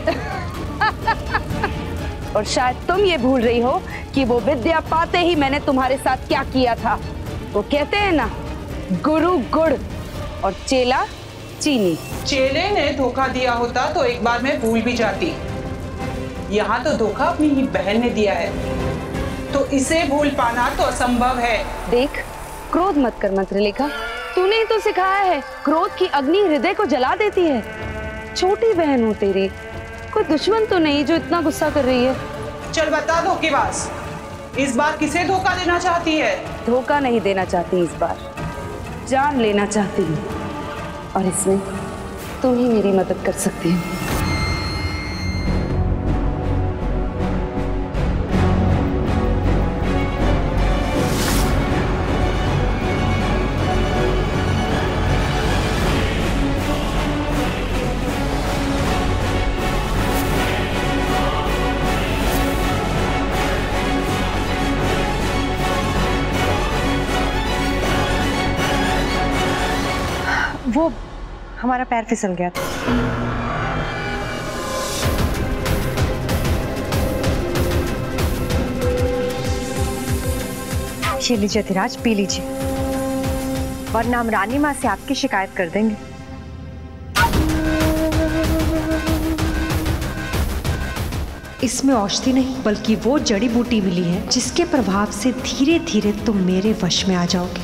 और शायद तुम ये भूल रही हो कि वो विद्या पाते ही मैंने तुम्हारे साथ क्या किया था। वो कहते हैं ना, गुरु गुड़ और चेला चीनी। चेले ने धोखा दिया होता तो एक बार मैं भूल भी जाती। यहाँ तो धोखा अपनी ही बहन ने दिया है, तो इसे भूल पाना तो असंभव है। देख, क्रोध मत कर मंत्रलेखा, तूने ही तो सिखाया है। क्रोध की अग्नि हृदय को जला देती है। छोटी बहन हूँ तेरी, कोई दुश्मन तो नहीं जो इतना गुस्सा कर रही है। चल बता धोखेबाज, इस बार किसे धोखा देना चाहती है? धोखा नहीं देना चाहती, इस बार जान लेना चाहती हूँ, और इसमें तुम ही मेरी मदद कर सकती हो। वो हमारा पैर फिसल गया था। ये लीजिए अधिराज, पी लीजिए। वरना हम रानी माँ से आपकी शिकायत कर देंगे। इसमें औषधि नहीं बल्कि वो जड़ी बूटी मिली है जिसके प्रभाव से धीरे धीरे तुम मेरे वश में आ जाओगे।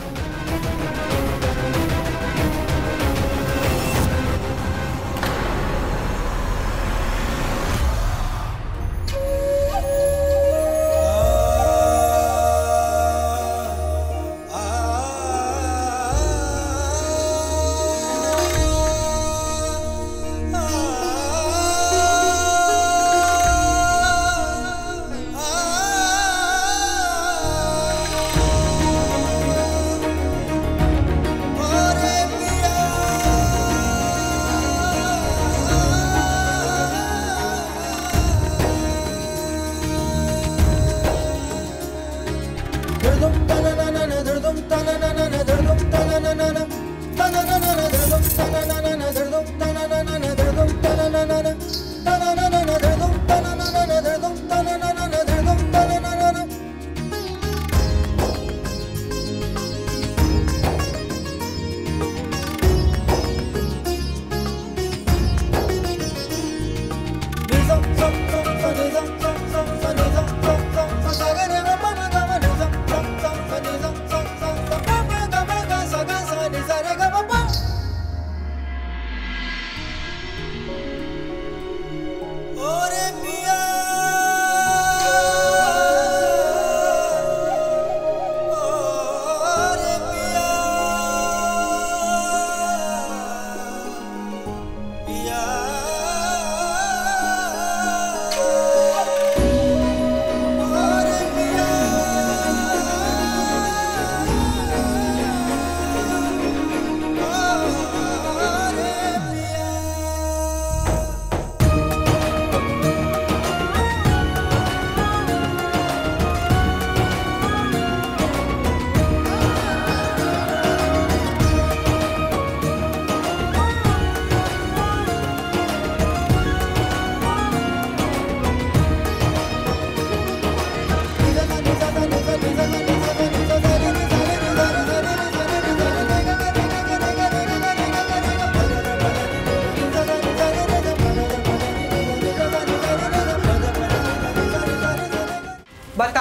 बता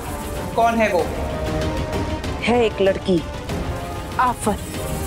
कौन है वो? है एक लड़की, आफत।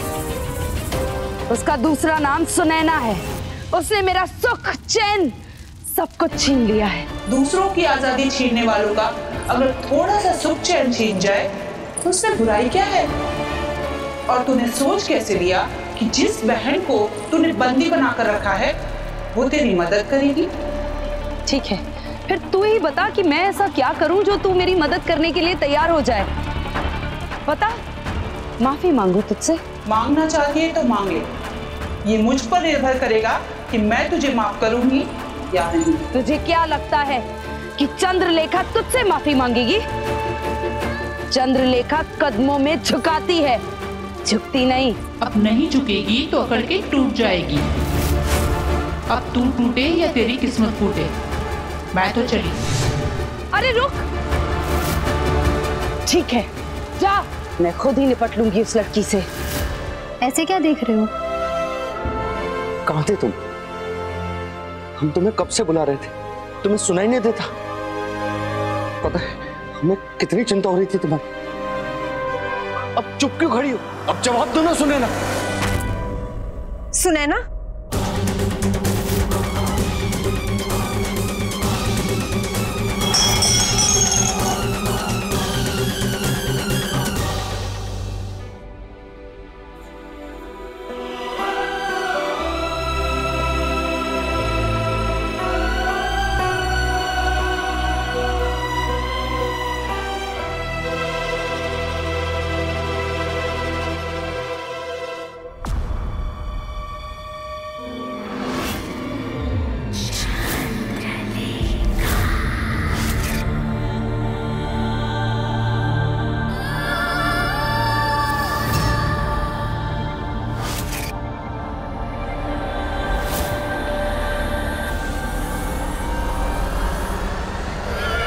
उसका दूसरा नाम सुनैना है। उसने मेरा सुख चैन सब कुछ छीन लिया है। दूसरों की आजादी छीनने वालों का अगर थोड़ा सा सुख चैन छीन जाए तो उसमें बुराई क्या है? और तूने सोच कैसे लिया कि जिस बहन को तूने बंदी बनाकर रखा है वो तेरी मदद करेगी? ठीक है, फिर तू ही बता कि मैं ऐसा क्या करूं जो तू मेरी मदद करने के लिए तैयार हो जाए। बता, माफी मांगू तुझसे? मांगना चाहती है तो मांग ले। ये मुझ पर निर्भर करेगा कि मैं तुझे माफ करूंगी या नहीं। तुझे क्या लगता है कि चंद्रलेखा तुझसे माफी मांगेगी? चंद्रलेखा कदमों में झुकाती है, झुकती नहीं। अब नहीं झुकेगी तो अकड़ के टूट जाएगी। अब तू टूटे या तेरी किस्मत फूटे, मैं तो चली। अरे रुक, ठीक है जा, मैं खुद ही निपट लूंगी उस लड़की से। ऐसे क्या देख रहे हो? कहाँ थे तुम? हम तुम्हें कब से बुला रहे थे, तुम्हें सुनाई नहीं देता? पता है हमें कितनी चिंता हो रही थी तुम्हारी। अब चुप क्यों खड़ी हो? अब जवाब दो ना सुनैना। सुनैना?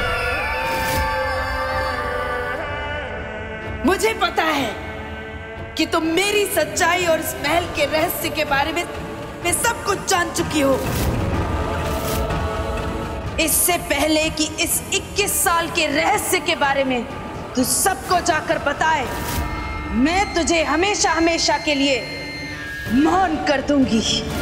मुझे पता है कि तुम मेरी सच्चाई और इस महल के रहस्य के बारे में मैं सब कुछ जान चुकी हो। इससे पहले कि इस इक्कीस साल के रहस्य के बारे में तू सबको जाकर बताए, मैं तुझे हमेशा हमेशा के लिए मौन कर दूंगी।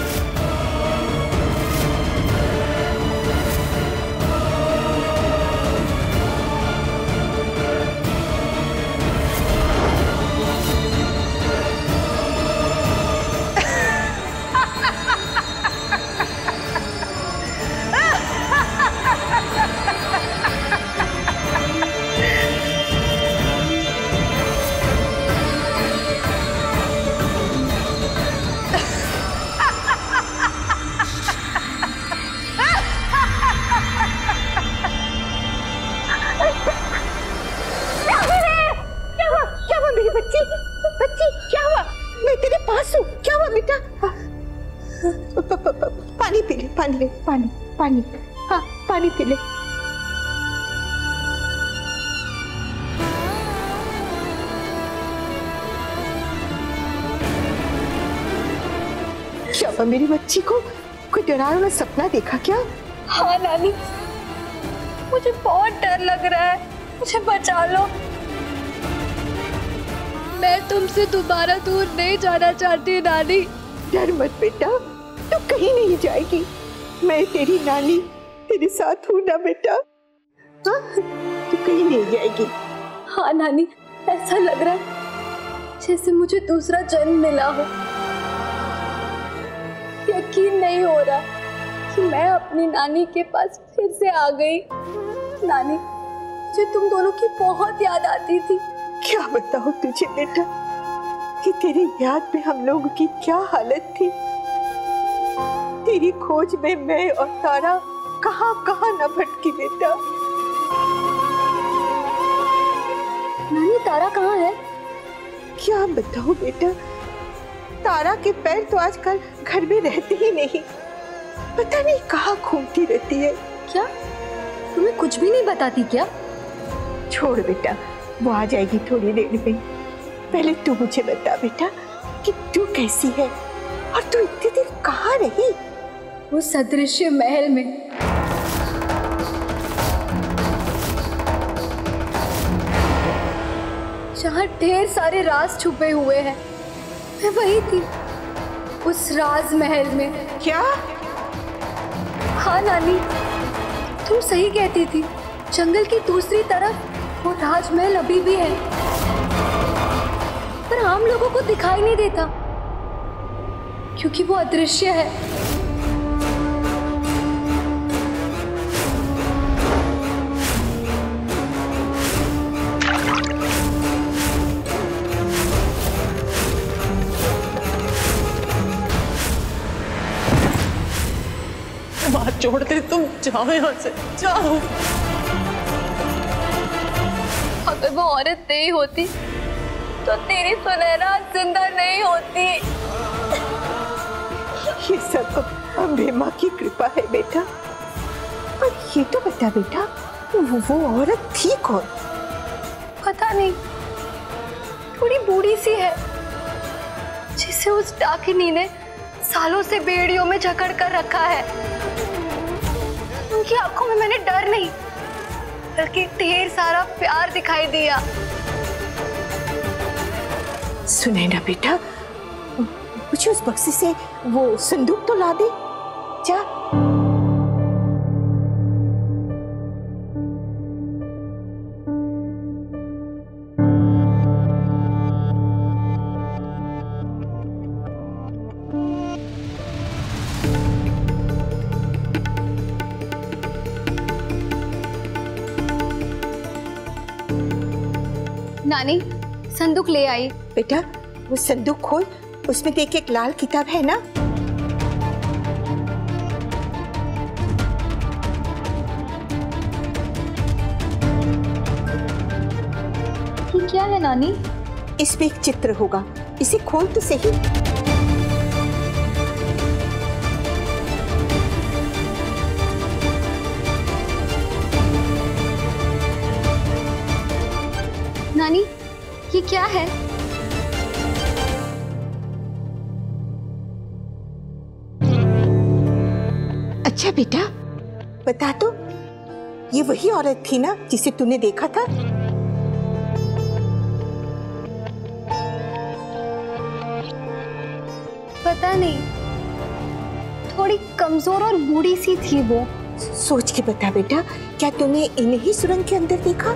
पानी पी ले, पानी ले, पानी पानी हाँ पानी पी ले। क्या मेरी बच्ची को कोई डरावना सपना देखा क्या? हाँ नानी, मुझे बहुत डर लग रहा है, मुझे बचा लो। मैं तुमसे दोबारा दूर नहीं जाना चाहती नानी। डर मत बेटा, तू कहीं नहीं जाएगी। मैं तेरी नानी तेरे साथ हूँ ना बेटा। हाँ, तू कहीं नहीं जाएगी। हाँ नानी, ऐसा लग रहा है जैसे मुझे दूसरा जन्म मिला हो। यकीन नहीं हो रहा कि मैं अपनी नानी के पास फिर से आ गई। नानी, मुझे तुम दोनों की बहुत याद आती थी। क्या बताऊं तुझे बेटा कि तेरी याद में हम लोगों की क्या हालत थी। तेरी खोज में मैं और तारा कहां कहां न भटकी बेटा। नानी, तारा कहाँ है? क्या बताऊं बेटा, तारा के पैर तो आजकल घर में रहते ही नहीं, पता नहीं कहाँ घूमती रहती है। क्या तुम्हें कुछ भी नहीं बताती क्या? छोड़ बेटा, वो आ जाएगी थोड़ी देर में। पहले तू मुझे बता बेटा कि तू कैसी है और तू इतनी देर कहाँ रही? उस अदृश्य महल में। जहाँ ढेर सारे राज छुपे हुए हैं, मैं वही थी, उस राज महल में। क्या? हाँ नानी, तुम सही कहती थी। जंगल की दूसरी तरफ वो राजमहल अभी भी है, पर आम लोगों को दिखाई नहीं देता क्योंकि वो अदृश्य है। बात छोड़ दे, तुम जाओ यहाँ से, जाओ। अगर वो औरत नहीं होती तो तेरी सुनैना जिंदा नहीं होती। ये सब अम्बे माँ की कृपा है बेटा। पर ये तो बता बेटा, वो, वो औरत थी कौन? पता नहीं, थोड़ी बूढ़ी सी है जिसे उस डाकिनी ने सालों से बेड़ियों में जकड़ कर रखा है। उनकी आंखों में मैंने डर नहीं बल्कि ढेर सारा प्यार दिखाई दिया। सुने ना बेटा, मुझे उस बक्से से वो संदूक तो ला दे जा। नानी, संदूक ले आई। बेटा, वो संदूक खोल, उसमें देख एक लाल किताब है ना। ये क्या है नानी? इसमें एक चित्र होगा, इसे खोल तो सही। नानी, ये क्या है? अच्छा बेटा, बता तो, ये वही औरत थी ना जिसे तूने देखा था? पता नहीं, थोड़ी कमजोर और बूढ़ी सी थी वो। सोच के बता बेटा, क्या तूने इन्हीं सुरंग के अंदर देखा?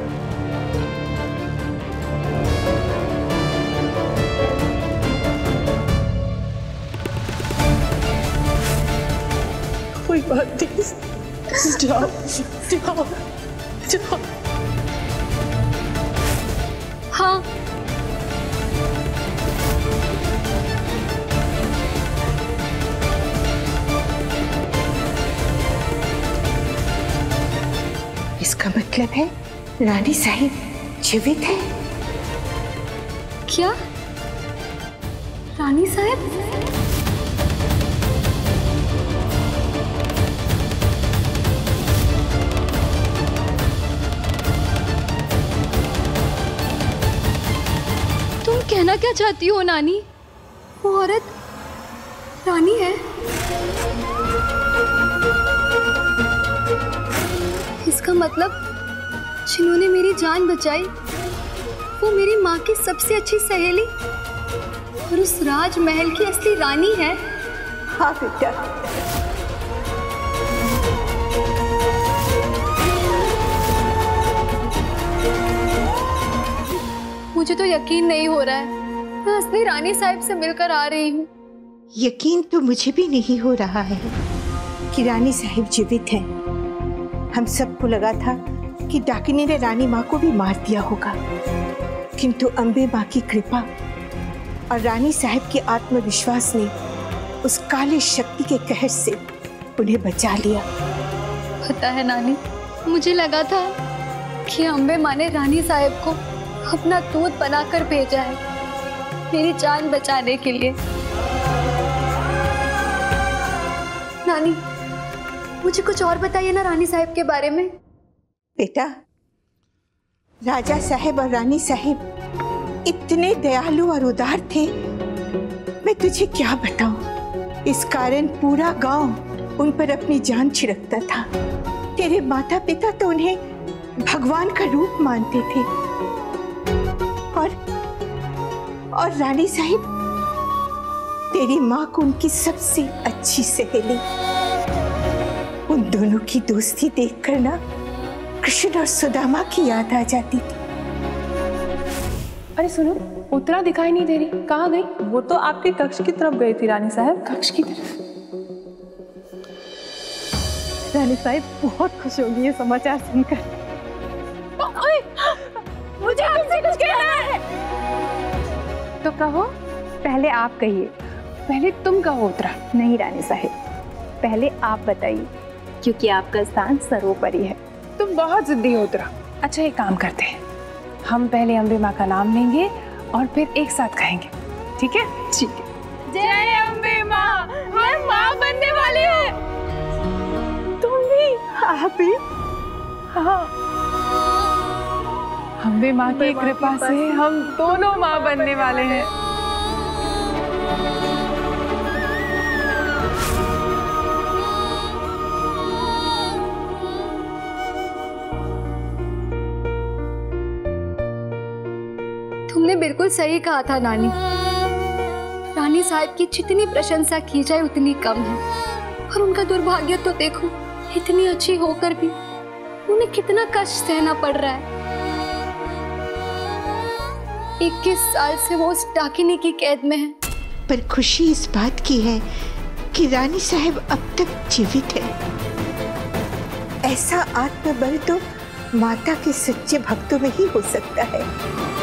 कोई बात नहीं, जाओ जाओ जाओ। हाँ, इसका मतलब है रानी साहिब जीवित है। क्या? रानी साहब? तुम कहना क्या चाहती हो नानी? वो औरत रानी है? इसका मतलब जिन्होंने मेरी जान बचाई वो मेरी माँ की सबसे अच्छी सहेली और उस राजमहल की असली रानी है। हाँ बेटा, मुझे तो यकीन नहीं हो रहा है मैं असली रानी साहब से मिलकर आ रही हूँ। यकीन तो मुझे भी नहीं हो रहा है कि रानी साहिब जीवित हैं। हम सबको लगा था कि डाकिनी ने रानी माँ को भी मार दिया होगा, किंतु अम्बे माँ की कृपा और रानी साहिब के आत्मविश्वास ने उस काली शक्ति के कहर से उन्हें बचा लिया। पता है नानी, मुझे लगा था कि अम्बे माँ ने रानी साहिब को अपना दूत बनाकर भेजा है मेरी जान बचाने के लिए। नानी, मुझे कुछ और बताइए ना रानी साहिब के बारे में। बेटा, राजा साहिब और रानी साहिब इतने दयालु और उदार थे, मैं तुझे क्या बताऊं। इस कारण पूरा गांव उन पर अपनी जान छिड़कता था। तेरे माता पिता तो उन्हें भगवान का रूप मानते थे और और रानी साहिब तेरी माँ को उनकी सबसे अच्छी सहेली। उन दोनों की दोस्ती देखकर ना कृष्ण और सुदामा की याद आ जाती थी। अरे सुनो, उत्तरा दिखाई नहीं दे रही, कहाँ गई? वो तो आपके कक्ष की तरफ गई थी रानी साहब। कक्ष की तरफ? रानी साहब बहुत खुश होगी ये समाचार सुनकर। ओए, मुझे आपसे कुछ कहना है। तो कहो, पहले आप कहिए। पहले तुम कहो उत्तरा। नहीं रानी साहब, पहले आप बताइए, क्योंकि आपका स्थान सर्वोपरि है। तुम बहुत जिद्दी हो उत्तरा। अच्छा, एक काम करते हैं, हम पहले अम्बे माँ का नाम लेंगे और फिर एक साथ कहेंगे, ठीक है? ठीक है। जय अम्बे माँ, हम माँ बनने वाले हैं। तुम भी? आप भी? हाँ, अम्बे माँ की कृपा से हम दोनों माँ बनने वाले हैं। तुमने बिल्कुल सही कहा था नानी। रानी साहब की जितनी प्रशंसा की जाए उतनी कम है। और उनका दुर्भाग्य तो देखो, इतनी अच्छी होकर भी उन्हें कितना कष्ट सहना पड़ रहा है। इक्कीस साल से वो उस डाकिनी की कैद में है। पर खुशी इस बात की है कि रानी साहब अब तक जीवित है। ऐसा आत्मबल तो माता के सच्चे भक्तों में ही हो सकता है।